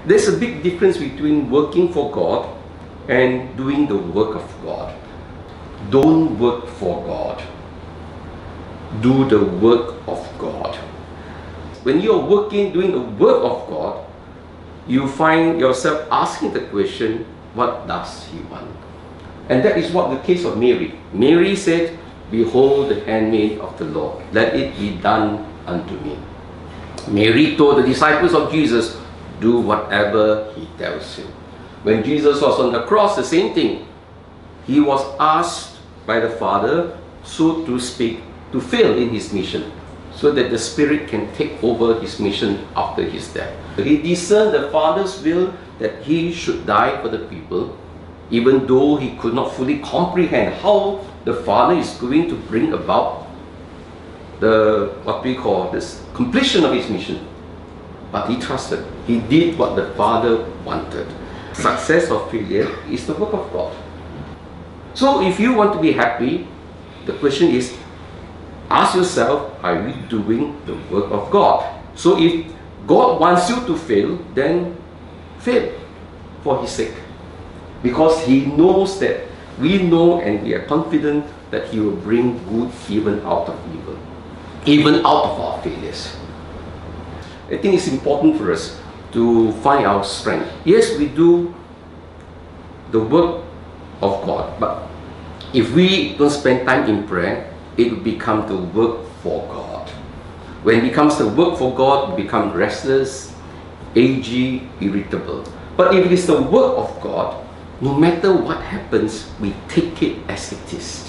There's a big difference between working for God and doing the work of God. Don't work for God. Do the work of God. When you're working, doing the work of God, you find yourself asking the question, what does He want? And that is what the case of Mary. Mary said, behold the handmaid of the Lord, let it be done unto me. Mary told the disciples of Jesus, do whatever He tells you. When Jesus was on the cross, the same thing. He was asked by the Father, so to speak, to fail in His mission, so that the Spirit can take over His mission after His death. He discerned the Father's will that He should die for the people, even though He could not fully comprehend how the Father is going to bring about the, what we call this, completion of His mission. But He trusted. He did what the Father wanted. Success or failure is the work of God. So if you want to be happy, the question is, ask yourself, are you doing the work of God? So if God wants you to fail, then fail for His sake. Because He knows that we know and we are confident that He will bring good even out of evil, even out of our failures. I think it's important for us to find our strength. Yes, we do the work of God, but if we don't spend time in prayer, it will become the work for God. When it becomes the work for God, we become restless, aggy, irritable. But if it is the work of God, no matter what happens, we take it as it is.